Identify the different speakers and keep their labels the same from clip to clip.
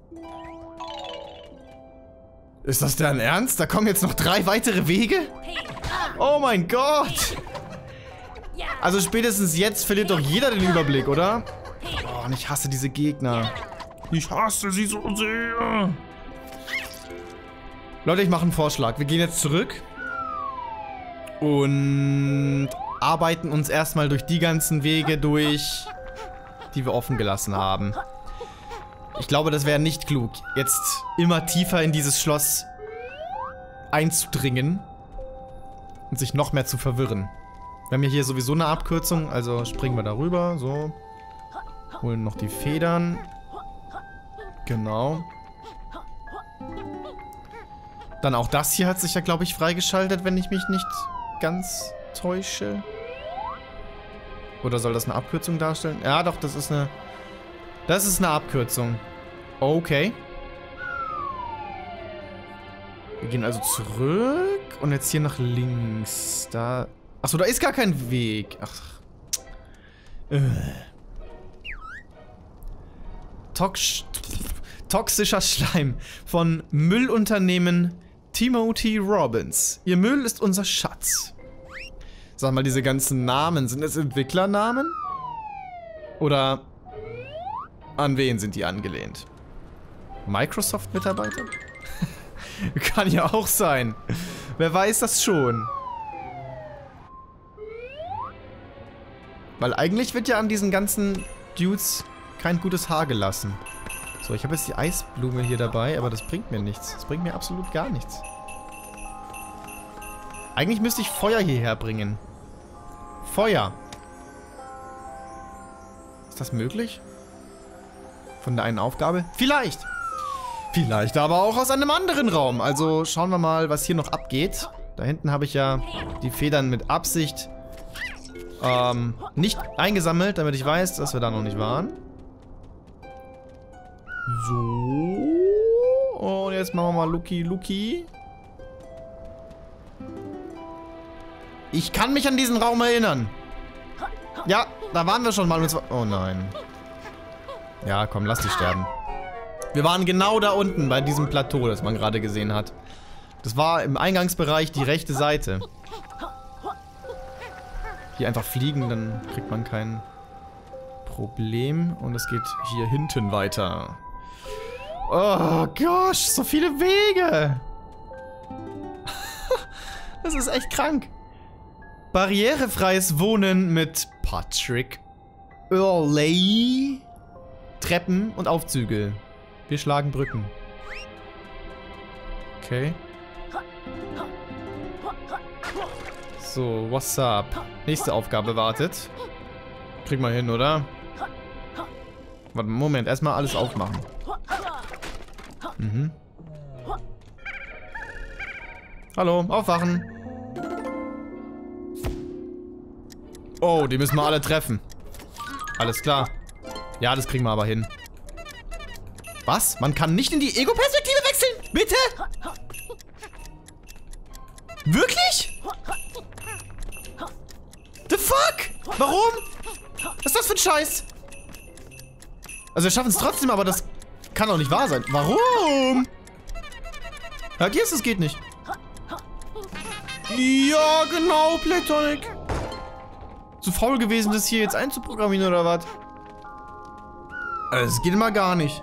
Speaker 1: Ist das dein Ernst? Da kommen jetzt noch 3 weitere Wege? Oh mein Gott! Also spätestens jetzt verliert doch jeder den Überblick, oder? Oh, und ich hasse diese Gegner. Ich hasse sie so sehr. Leute, ich mache einen Vorschlag. Wir gehen jetzt zurück. Und arbeiten uns erstmal durch die ganzen Wege durch, die wir offen gelassen haben. Ich glaube, das wäre nicht klug, jetzt immer tiefer in dieses Schloss einzudringen und sich noch mehr zu verwirren. Wir haben ja hier sowieso eine Abkürzung, also springen wir darüber, so. Holen noch die Federn. Genau. Dann auch das hier hat sich ja, glaube ich, freigeschaltet, wenn ich mich nicht ganz täusche. Oder soll das eine Abkürzung darstellen? Ja, doch, das ist eine... Das ist eine Abkürzung. Okay. Wir gehen also zurück und jetzt hier nach links. Da... Achso, da ist gar kein Weg. Ach. Toxischer Schleim von Müllunternehmen Timothy Robbins. Ihr Müll ist unser Schatz. Sag mal, diese ganzen Namen, sind das Entwicklernamen? Oder an wen sind die angelehnt? Microsoft-Mitarbeiter? Kann ja auch sein. Wer weiß das schon. Weil eigentlich wird ja an diesen ganzen Dudes kein gutes Haar gelassen. So, ich habe jetzt die Eisblume hier dabei, aber das bringt mir nichts. Das bringt mir absolut gar nichts. Eigentlich müsste ich Feuer hierher bringen. Feuer. Ist das möglich? Von der einen Aufgabe? Vielleicht. Vielleicht aber auch aus einem anderen Raum. Also schauen wir mal, was hier noch abgeht. Da hinten habe ich ja die Federn mit Absicht nicht eingesammelt, damit ich weiß, dass wir da noch nicht waren. So. Und jetzt machen wir mal Lucky. Ich kann mich an diesen Raum erinnern. Ja, da waren wir schon mal. Oh nein. Ja, komm, lass dich sterben. Wir waren genau da unten bei diesem Plateau, das man gerade gesehen hat. Das war im Eingangsbereich die rechte Seite. Hier einfach fliegen, dann kriegt man kein Problem. Und es geht hier hinten weiter. Oh gosh, so viele Wege. Das ist echt krank. Barrierefreies Wohnen mit Patrick Earley. Treppen und Aufzüge. Wir schlagen Brücken. Okay. So, what's up? Nächste Aufgabe wartet. Kriegen wir hin, oder? Warte, Moment. Erstmal alles aufmachen. Mhm. Hallo, aufwachen. Oh, die müssen wir alle treffen. Alles klar. Ja, das kriegen wir aber hin. Was? Man kann nicht in die Ego-Perspektive wechseln? Bitte? Wirklich? The fuck? Warum? Was ist das für ein Scheiß? Also wir schaffen es trotzdem, aber das kann doch nicht wahr sein. Warum? Ja, hier ist es, geht nicht. Ja, genau, Platonic. Zu faul gewesen, das hier jetzt einzuprogrammieren oder was? Also, es geht immer gar nicht.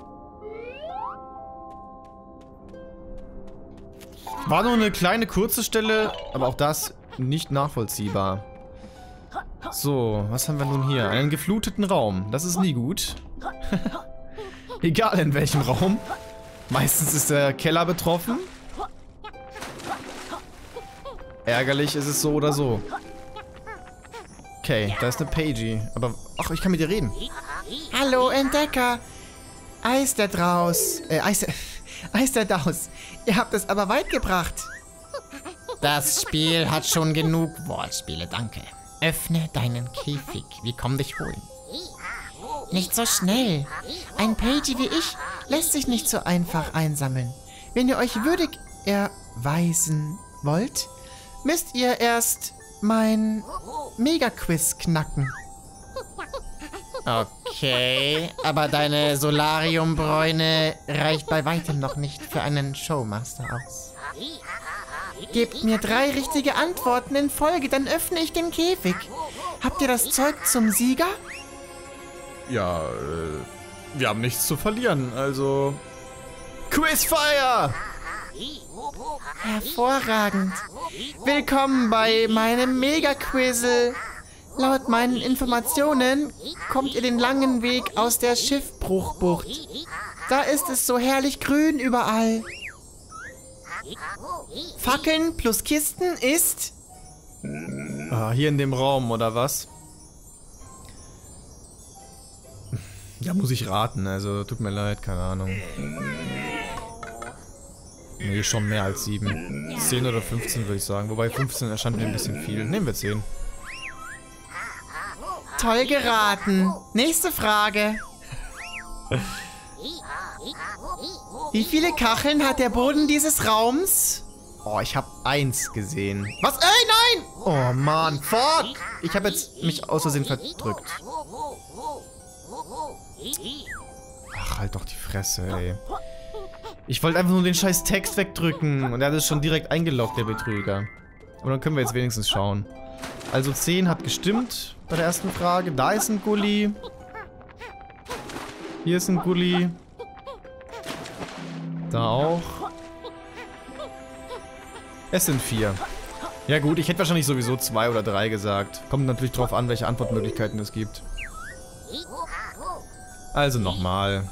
Speaker 1: War nur eine kleine kurze Stelle, aber auch das nicht nachvollziehbar. So, was haben wir nun hier? Einen gefluteten Raum. Das ist nie gut. Egal in welchem Raum. Meistens ist der Keller betroffen. Ärgerlich ist es so oder so. Okay, da ist eine Pagie. Aber, ach, ich kann mit dir reden. Hallo, Entdecker. Eis da draus. Eis da draus. Ihr habt es aber weit gebracht. Das Spiel hat schon genug Wortspiele, danke. Öffne deinen Käfig. Wir kommen dich holen. Nicht so schnell. Ein Pagie wie ich lässt sich nicht so einfach einsammeln. Wenn ihr euch würdig erweisen wollt, müsst ihr erst mein Mega-Quiz knacken. Okay, aber deine Solariumbräune reicht bei weitem noch nicht für einen Showmaster aus. Gebt mir 3 richtige Antworten in Folge, dann öffne ich den Käfig. Habt ihr das Zeug zum Sieger?
Speaker 2: Ja, wir haben nichts zu verlieren, also... Quizfire!
Speaker 1: Hervorragend. Willkommen bei meinem Mega-Quizzle. Laut meinen Informationen kommt ihr den langen Weg aus der Schiffbruchbucht. Da ist es so herrlich grün überall. Fackeln plus Kisten ist...
Speaker 2: Ah, hier in dem Raum, oder was? Ja, muss ich raten, also tut mir leid, keine Ahnung. Nee, schon mehr als 7. 10 oder 15 würde ich sagen, wobei 15 erscheint mir ein bisschen viel. Nehmen wir 10.
Speaker 1: Toll geraten. Nächste Frage. Wie viele Kacheln hat der Boden dieses Raums?
Speaker 2: Oh, ich habe 1 gesehen.
Speaker 1: Was? Ey, nein!
Speaker 2: Oh Mann, fuck! Ich habe jetzt mich aus Versehen verdrückt. Ach, halt doch die Fresse, ey. Ich wollte einfach nur den scheiß Text wegdrücken und er hat es schon direkt eingeloggt, der Betrüger. Aber dann können wir jetzt wenigstens schauen. Also 10 hat gestimmt bei der ersten Frage. Da ist ein Gully. Hier ist ein Gully. Da auch. Es sind 4. Ja gut, ich hätte wahrscheinlich sowieso 2 oder 3 gesagt. Kommt natürlich drauf an, welche Antwortmöglichkeiten es gibt. Also nochmal.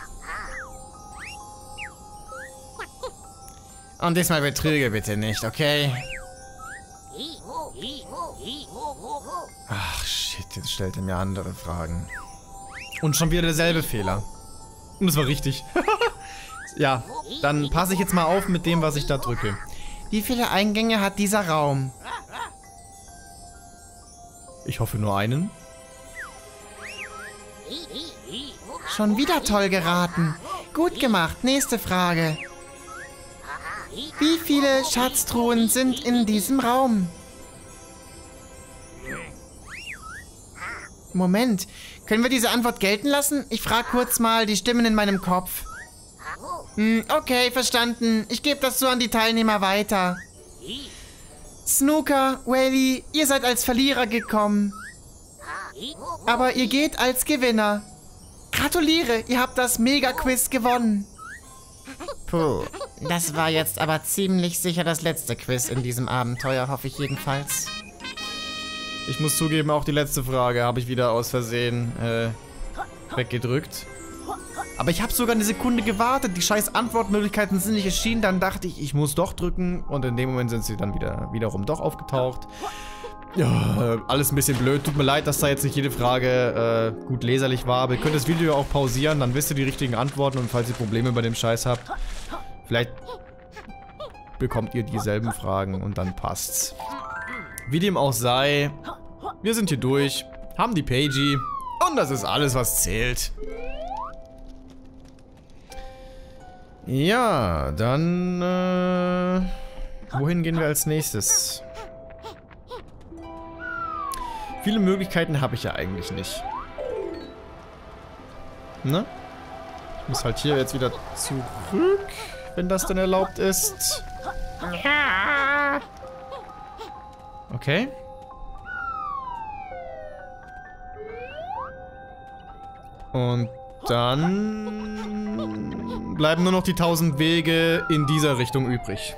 Speaker 1: Und diesmal betrüge bitte nicht, okay?
Speaker 2: Ach shit, jetzt stellt er mir andere Fragen. Und schon wieder derselbe Fehler. Und das war richtig. Ja, dann passe ich jetzt mal auf mit dem, was ich da drücke.
Speaker 1: Wie viele Eingänge hat dieser Raum?
Speaker 2: Ich hoffe nur einen.
Speaker 1: Schon wieder toll geraten. Gut gemacht. Nächste Frage. Wie viele Schatztruhen sind in diesem Raum? Moment. Können wir diese Antwort gelten lassen? Ich frage kurz mal die Stimmen in meinem Kopf. Okay, verstanden. Ich gebe das so an die Teilnehmer weiter. Snooker, Whaley, ihr seid als Verlierer gekommen. Aber ihr geht als Gewinner. Gratuliere, ihr habt das Mega-Quiz gewonnen. Puh, das war jetzt aber ziemlich sicher das letzte Quiz in diesem Abenteuer, hoffe ich jedenfalls.
Speaker 2: Ich muss zugeben, auch die letzte Frage habe ich wieder aus Versehen weggedrückt. Aber ich habe sogar eine Sekunde gewartet, die scheiß Antwortmöglichkeiten sind nicht erschienen, dann dachte ich, ich muss doch drücken und in dem Moment sind sie dann wiederum doch aufgetaucht. Ja, alles ein bisschen blöd, tut mir leid, dass da jetzt nicht jede Frage gut leserlich war, aber ihr könnt das Video auch pausieren, dann wisst ihr die richtigen Antworten und falls ihr Probleme bei dem Scheiß habt, vielleicht bekommt ihr dieselben Fragen und dann passt's. Wie dem auch sei, wir sind hier durch, haben die Pagey und das ist alles, was zählt. Ja, dann, wohin gehen wir als nächstes? Viele Möglichkeiten habe ich ja eigentlich nicht. Ne? Ich muss halt hier jetzt wieder zurück, wenn das denn erlaubt ist. Okay. Und dann bleiben nur noch die 1000 Wege in dieser Richtung übrig.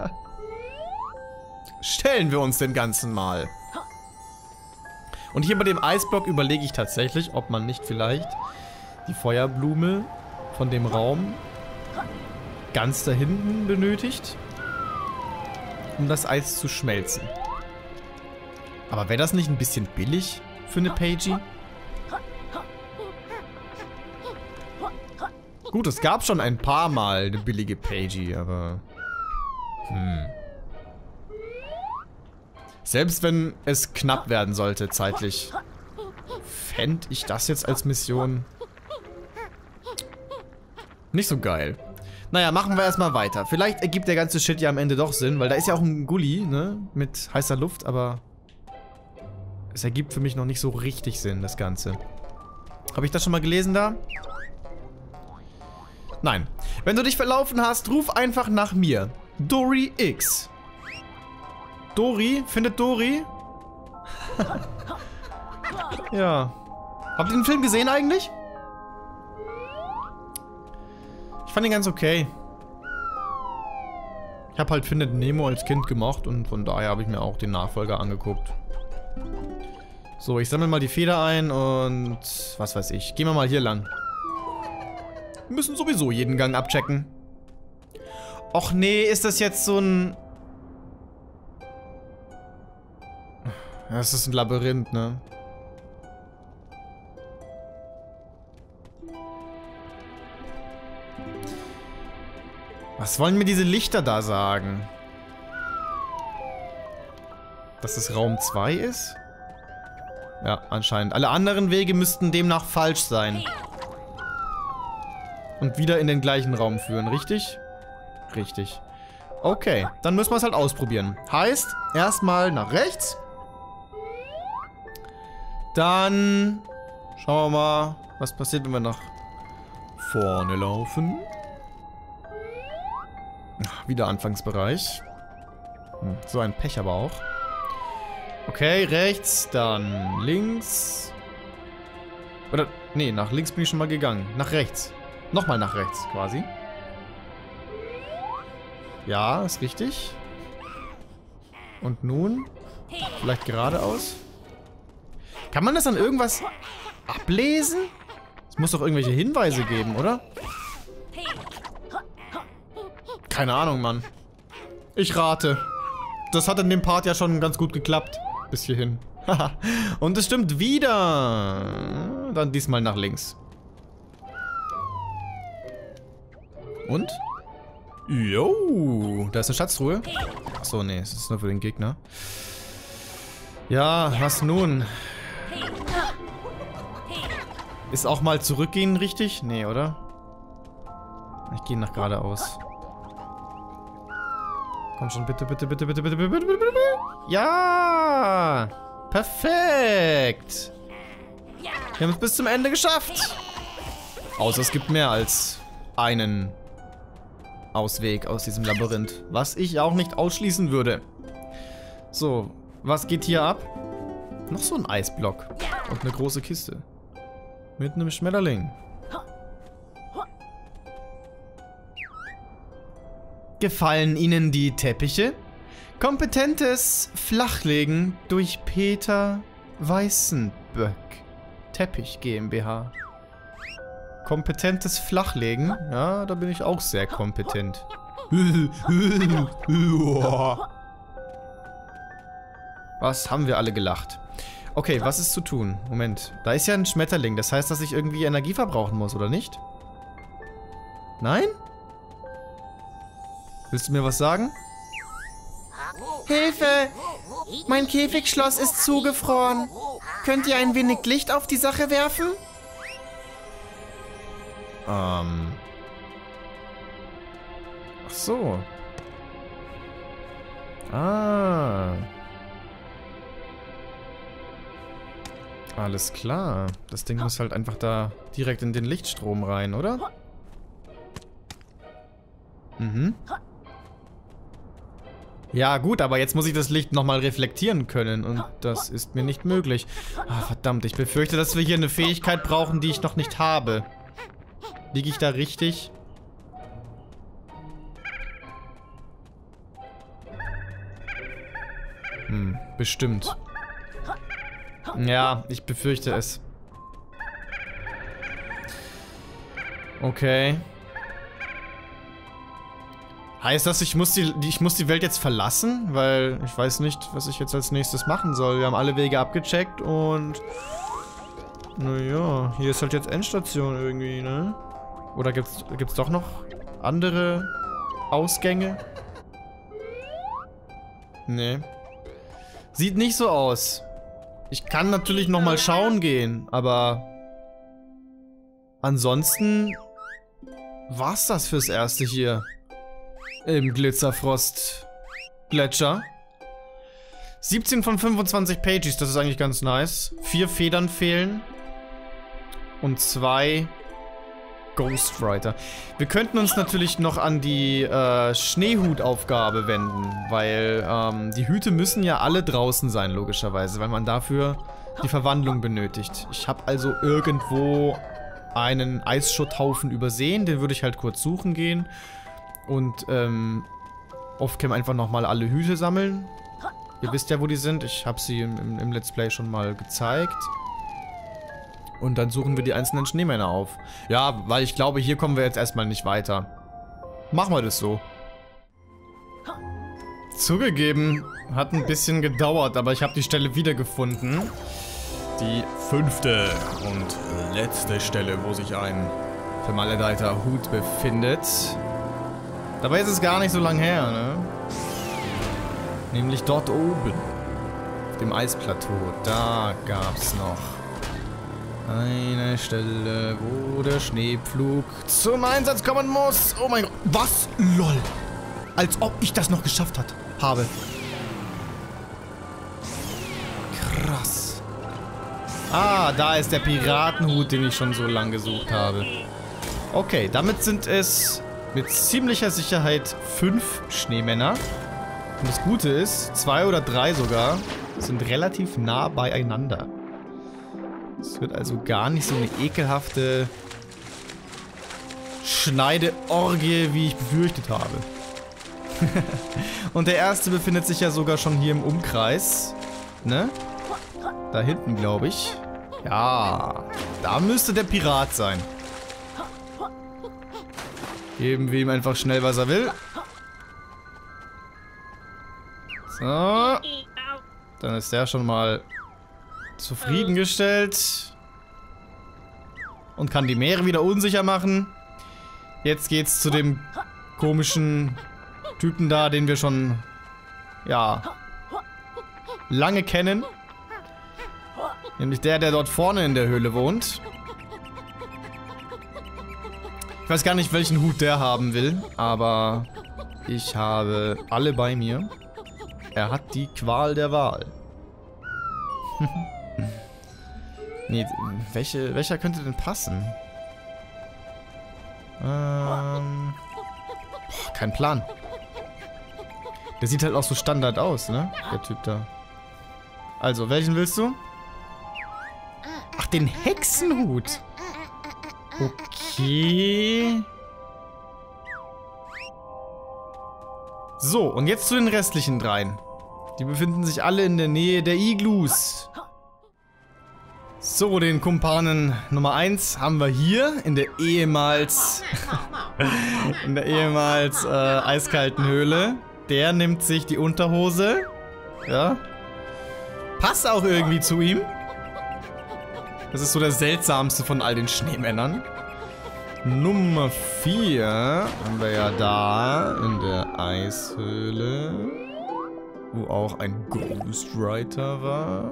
Speaker 2: Stellen wir uns den Ganzen mal. Und hier bei dem Eisblock überlege ich tatsächlich, ob man nicht vielleicht die Feuerblume von dem Raum ganz da hinten benötigt, um das Eis zu schmelzen. Aber wäre das nicht ein bisschen billig für eine Pagey? Gut, es gab schon ein paar Mal eine billige Pagey, aber... Selbst wenn es knapp werden sollte, zeitlich, fände ich das jetzt als Mission nicht so geil. Naja, machen wir erstmal weiter. Vielleicht ergibt der ganze Shit ja am Ende doch Sinn, weil da ist ja auch ein Gully, ne, mit heißer Luft, aber es ergibt für mich noch nicht so richtig Sinn, das Ganze. Habe ich das schon mal gelesen da? Nein. Wenn du dich verlaufen hast, ruf einfach nach mir. Dory X. Dory? Findet Dory? Ja. Habt ihr den Film gesehen eigentlich? Ich fand ihn ganz okay. Ich habe halt Findet Nemo als Kind gemacht und von daher habe ich mir auch den Nachfolger angeguckt. So, ich sammle mal die Feder ein und was weiß ich. Gehen wir mal hier lang. Wir müssen sowieso jeden Gang abchecken. Och nee, ist das jetzt so ein... Das ist ein Labyrinth, ne? Was wollen mir diese Lichter da sagen? Dass es Raum 2 ist? Ja, anscheinend. Alle anderen Wege müssten demnach falsch sein. Und wieder in den gleichen Raum führen, richtig? Richtig. Okay, dann müssen wir es halt ausprobieren. Heißt, erstmal nach rechts. Dann schauen wir mal, was passiert, wenn wir nach vorne laufen. Wieder Anfangsbereich. So ein Pech aber auch. Okay, rechts, dann links. Oder, nee, nach links bin ich schon mal gegangen. Nach rechts. Nochmal nach rechts, quasi. Ja, ist richtig. Und nun? Vielleicht geradeaus? Kann man das an irgendwas ablesen? Es muss doch irgendwelche Hinweise geben, oder? Keine Ahnung, Mann. Ich rate. Das hat in dem Part ja schon ganz gut geklappt. Bis hierhin. Und es stimmt wieder. Dann diesmal nach links. Und? Jo, da ist eine Schatztruhe. Achso, nee, es ist nur für den Gegner. Ja, was nun? Ist auch mal zurückgehen richtig? Nee, oder? Ich gehe nach geradeaus. Komm schon, bitte, bitte, bitte, bitte, bitte, bitte, bitte, bitte, bitte. Ja! Perfekt! Wir haben es bis zum Ende geschafft. Außer es gibt mehr als einen Ausweg aus diesem Labyrinth. Was ich auch nicht ausschließen würde. So, was geht hier ab? Noch so ein Eisblock. Und eine große Kiste. Mit einem Schmetterling. Gefallen Ihnen die Teppiche? Kompetentes Flachlegen durch Peter Weißenböck. Teppich GmbH. Kompetentes Flachlegen? Ja, da bin ich auch sehr kompetent. Was haben wir alle gelacht? Okay, was ist zu tun? Moment, da ist ja ein Schmetterling. Das heißt, dass ich irgendwie Energie verbrauchen muss, oder nicht? Nein? Willst du mir was sagen?
Speaker 1: Hilfe! Mein Käfigschloss ist zugefroren. Könnt ihr ein wenig Licht auf die Sache werfen?
Speaker 2: Ach so. Ah. Alles klar. Das Ding muss halt einfach da direkt in den Lichtstrom rein, oder? Mhm. Ja gut, aber jetzt muss ich das Licht nochmal reflektieren können und das ist mir nicht möglich. Ah, verdammt, ich befürchte, dass wir hier eine Fähigkeit brauchen, die ich noch nicht habe. Liege ich da richtig? Bestimmt. Ja, ich befürchte es. Okay. Heißt das, ich muss die Welt jetzt verlassen? Weil ich weiß nicht, was ich jetzt als nächstes machen soll. Wir haben alle Wege abgecheckt und... Naja, hier ist halt jetzt Endstation irgendwie, ne? Oder gibt's doch noch andere Ausgänge? Nee. Sieht nicht so aus. Ich kann natürlich nochmal schauen gehen, aber... Ansonsten... war's das fürs Erste hier. Im Glitzerfrost-Gletscher. 17 von 25 Pages, das ist eigentlich ganz nice. 4 Federn fehlen. und 2 Ghostwriter. Wir könnten uns natürlich noch an die Schneehutaufgabe wenden, weil die Hüte müssen ja alle draußen sein, logischerweise, weil man dafür die Verwandlung benötigt. Ich habe also irgendwo einen Eisschutthaufen übersehen, den würde ich halt kurz suchen gehen und Offcam einfach nochmal alle Hüte sammeln. Ihr wisst ja, wo die sind. Ich habe sie im Let's Play schon mal gezeigt. Und dann suchen wir die einzelnen Schneemänner auf. Ja, weil ich glaube, hier kommen wir jetzt erstmal nicht weiter. Machen wir das so. Zugegeben, hat ein bisschen gedauert, aber ich habe die Stelle wiedergefunden. Die 5. und letzte Stelle, wo sich ein vermaledeiter Hut befindet. Dabei ist es gar nicht so lang her, ne? Nämlich dort oben. Auf dem Eisplateau. Da gab's noch eine Stelle, wo der Schneepflug zum Einsatz kommen muss. Oh mein Gott. Was? LOL. Als ob ich das noch geschafft habe. Krass. Ah, da ist der Piratenhut, den ich schon so lange gesucht habe. Okay, damit sind es mit ziemlicher Sicherheit 5 Schneemänner. Und das Gute ist, 2 oder 3 sogar sind relativ nah beieinander. Es wird also gar nicht so eine ekelhafte Schneideorgie, wie ich befürchtet habe. Und der erste befindet sich ja sogar schon hier im Umkreis. Ne? Da hinten, glaube ich. Ja, da müsste der Pirat sein. Geben wir ihm einfach schnell, was er will. So. Dann ist der schon mal zufriedengestellt. Und kann die Meere wieder unsicher machen. Jetzt geht's zu dem komischen Typen da, den wir schon, ja, lange kennen. Nämlich der dort vorne in der Höhle wohnt. Ich weiß gar nicht, welchen Hut der haben will, aber ich habe alle bei mir. Er hat die Qual der Wahl. Nee, welcher könnte denn passen? Kein Plan. Der sieht halt auch so Standard aus, ne? Der Typ da. Also, welchen willst du? Ach, den Hexenhut. Okay. So, und jetzt zu den restlichen dreien. Die befinden sich alle in der Nähe der Iglus. So, den Kumpanen Nummer 1 haben wir hier in der ehemals eiskalten Höhle. Der nimmt sich die Unterhose. Ja. Passt auch irgendwie zu ihm. Das ist so der seltsamste von all den Schneemännern. Nummer 4 haben wir ja da in der Eishöhle, wo auch ein Ghostwriter war.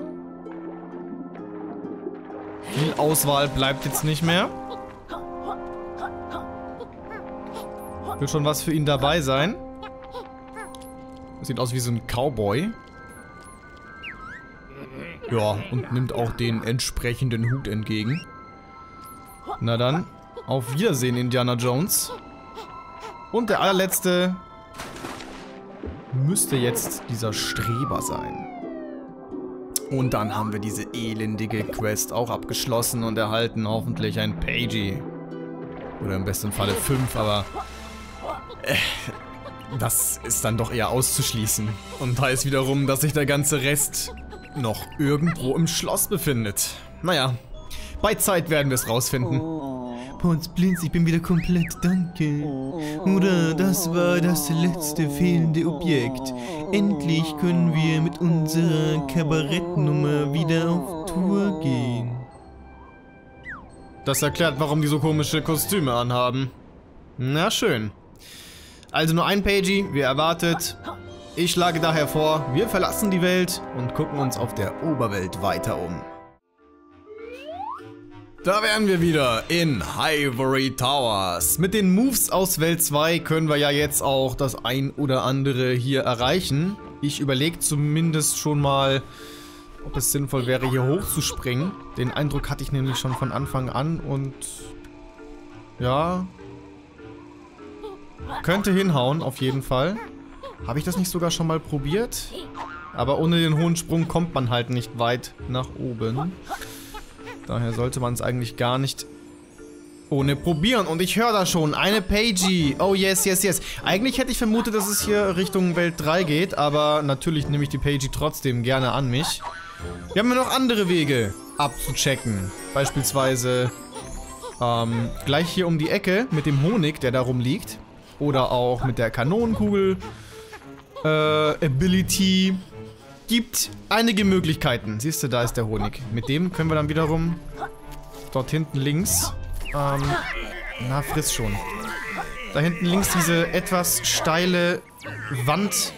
Speaker 2: Viel Auswahl bleibt jetzt nicht mehr. Wird schon was für ihn dabei sein. Sieht aus wie so ein Cowboy. Ja, und nimmt auch den entsprechenden Hut entgegen. Na dann, auf Wiedersehen, Indiana Jones. Und der allerletzte müsste jetzt dieser Streber sein. Und dann haben wir diese elendige Quest auch abgeschlossen und erhalten hoffentlich ein Pagey. Oder im besten Falle 5, aber das ist dann doch eher auszuschließen. Und heißt wiederum, dass sich der ganze Rest noch irgendwo im Schloss befindet. Naja, bei Zeit werden wir es rausfinden.
Speaker 1: Pons Blinz, ich bin wieder komplett, danke. Oder das war das letzte fehlende Objekt. Endlich können wir mit unserer Kabarettnummer wieder auf Tour gehen.
Speaker 2: Das erklärt, warum die so komische Kostüme anhaben. Na schön. Also nur ein Pagey, wie erwartet. Ich schlage daher vor, wir verlassen die Welt und gucken uns auf der Oberwelt weiter um. Da wären wir wieder in Ivory Towers. Mit den Moves aus Welt 2 können wir ja jetzt auch das ein oder andere hier erreichen. Ich überlege zumindest schon mal, ob es sinnvoll wäre, hier hochzuspringen. Den Eindruck hatte ich nämlich schon von Anfang an und... ja... könnte hinhauen, auf jeden Fall. Habe ich das nicht sogar schon mal probiert? Aber ohne den hohen Sprung kommt man halt nicht weit nach oben. Daher sollte man es eigentlich gar nicht ohne probieren. Und ich höre da schon, eine Pagey. Oh yes, yes, yes. Eigentlich hätte ich vermutet, dass es hier Richtung Welt 3 geht, aber natürlich nehme ich die Pagey trotzdem gerne an mich. Wir haben ja noch andere Wege abzuchecken. Beispielsweise gleich hier um die Ecke mit dem Honig, der da rumliegt. Oder auch mit der Kanonenkugel Ability. Gibt einige Möglichkeiten. Siehst du, da ist der Honig. Mit dem können wir dann wiederum dort hinten links na, friss schon. Da hinten links diese etwas steile Wand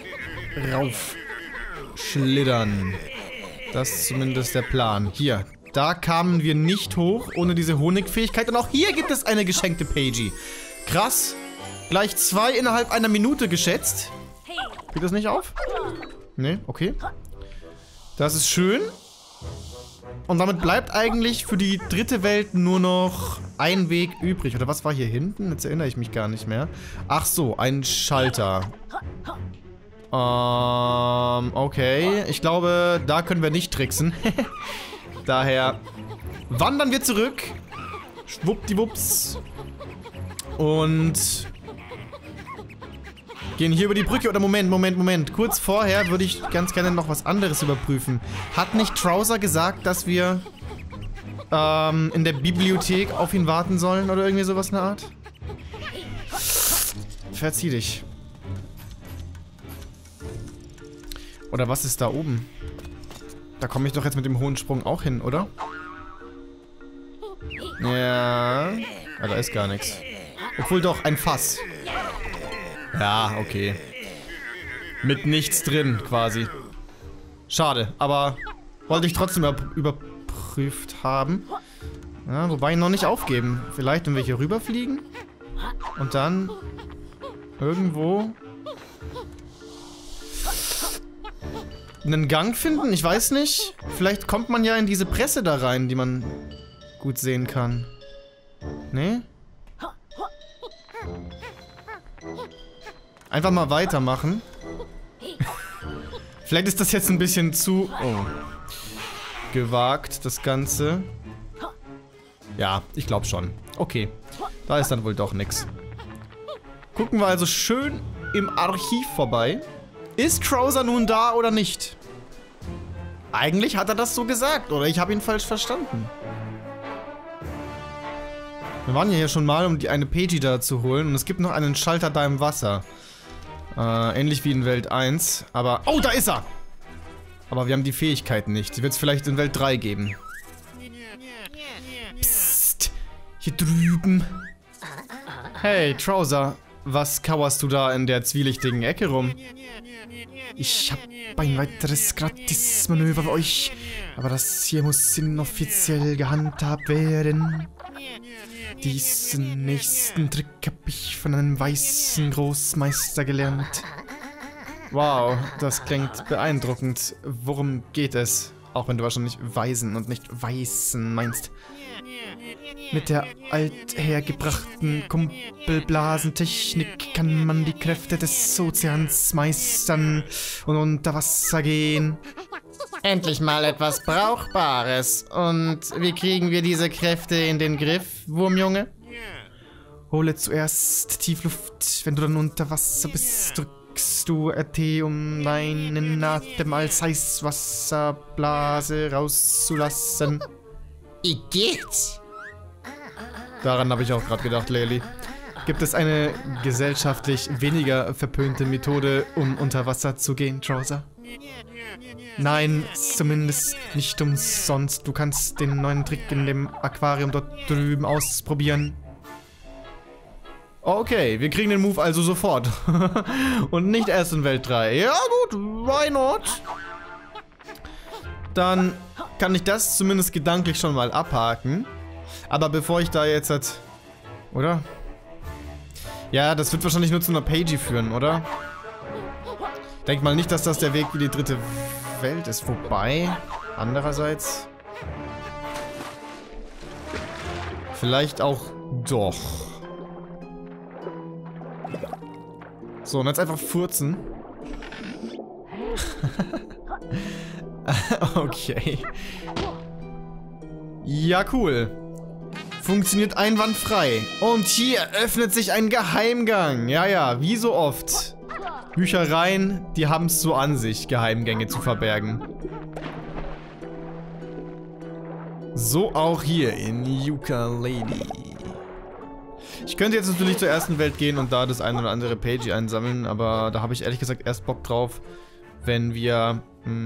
Speaker 2: raufschlittern. Das ist zumindest der Plan. Hier, da kamen wir nicht hoch ohne diese Honigfähigkeit. Und auch hier gibt es eine geschenkte Pagey. Krass. Gleich 2 innerhalb einer Minute geschätzt. Geht das nicht auf? Nee, okay. Das ist schön. Und damit bleibt eigentlich für die dritte Welt nur noch ein Weg übrig. Oder was war hier hinten? Jetzt erinnere ich mich gar nicht mehr. Ach so, ein Schalter. Okay. Ich glaube, da können wir nicht tricksen. Daher wandern wir zurück. Schwuppdiwupps. Und gehen hier über die Brücke. Oder Moment. Kurz vorher würde ich ganz gerne noch was anderes überprüfen. Hat nicht Trowser gesagt, dass wir in der Bibliothek auf ihn warten sollen? Oder irgendwie sowas in der Art? Verzieh dich. Oder was ist da oben? Da komme ich doch jetzt mit dem hohen Sprung auch hin, oder? Ja. Ah, da ist gar nichts. Obwohl doch, ein Fass. Ja, okay. Mit nichts drin, quasi. Schade, aber wollte ich trotzdem überprüft haben. Ja, wobei noch nicht aufgeben. Vielleicht, wenn wir hier rüberfliegen und dann irgendwo einen Gang finden? Ich weiß nicht. Vielleicht kommt man ja in diese Presse da rein, die man gut sehen kann. Nee? Einfach mal weitermachen. Vielleicht ist das jetzt ein bisschen zu... oh. Gewagt, das Ganze. Ja, ich glaube schon. Okay. Da ist dann wohl doch nix. Gucken wir also schön im Archiv vorbei. Ist Trowser nun da oder nicht? Eigentlich hat er das so gesagt, oder ich habe ihn falsch verstanden. Wir waren ja hier schon mal, um die eine Pagey da zu holen. Und es gibt noch einen Schalter da im Wasser. Ähnlich wie in Welt 1. Aber... oh, da ist er! Aber wir haben die Fähigkeiten nicht. Die wird es vielleicht in Welt 3 geben. Psst. Hier drüben. Hey, Trowser. Was kauerst du da in der zwielichtigen Ecke rum? Ich habe ein weiteres Gratismanöver für euch. Aber das hier muss inoffiziell gehandhabt werden. Diesen nächsten Trick habe ich von einem weißen Großmeister gelernt. Wow, das klingt beeindruckend. Worum geht es? Auch wenn du wahrscheinlich Weisen und nicht Weißen meinst. Mit der althergebrachten Kumpelblasentechnik kann man die Kräfte des Ozeans meistern und unter Wasser gehen. Endlich mal etwas Brauchbares. Und wie kriegen wir diese Kräfte in den Griff, Wurmjunge? Hole zuerst Tiefluft. Wenn du dann unter Wasser bist, drückst du RT, um deinen Atem als Heißwasserblase rauszulassen. Igitt! Daran habe ich auch gerade gedacht, Laylee. Gibt es eine gesellschaftlich weniger verpönte Methode, um unter Wasser zu gehen, Trowser? Nein, zumindest nicht umsonst. Du kannst den neuen Trick in dem Aquarium dort drüben ausprobieren. Okay, wir kriegen den Move also sofort. Und nicht erst in Welt 3. Ja gut, why not? Dann kann ich das zumindest gedanklich schon mal abhaken. Aber bevor ich da jetzt oder? Ja, das wird wahrscheinlich nur zu einer Pagey führen, oder? Denk mal nicht, dass das der Weg wie die dritte Welt ist. Wobei... Andererseits... Vielleicht auch doch. So, und jetzt einfach furzen. Okay. Ja, cool. Funktioniert einwandfrei. Und hier öffnet sich ein Geheimgang. Ja, ja, wie so oft. Büchereien, die haben es so an sich, Geheimgänge zu verbergen. So auch hier in Yooka-Laylee. Ich könnte jetzt natürlich zur ersten Welt gehen und da das ein oder andere Pagey einsammeln, aber da habe ich ehrlich gesagt erst Bock drauf, wenn wir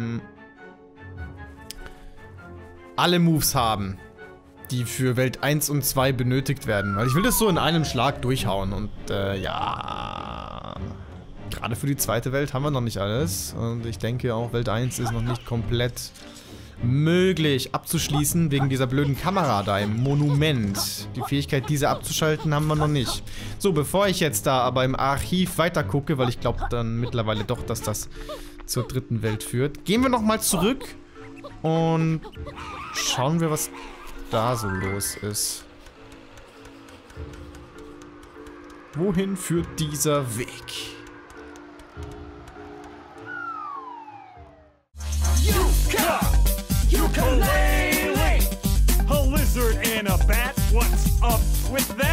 Speaker 2: alle Moves haben, die für Welt 1 und 2 benötigt werden. Weil ich will das so in einem Schlag durchhauen und ja, gerade für die zweite Welt haben wir noch nicht alles und ich denke auch Welt 1 ist noch nicht komplett möglich abzuschließen, wegen dieser blöden Kamera da im Monument. Die Fähigkeit, diese abzuschalten, haben wir noch nicht. So, bevor ich jetzt da aber im Archiv weiter gucke, weil ich glaube dann mittlerweile doch, dass das zur dritten Welt führt, gehen wir nochmal zurück und schauen wir, was da so los ist. Wohin führt dieser Weg?
Speaker 3: Yooka-Laylee! A lizard and a bat, what's up with that?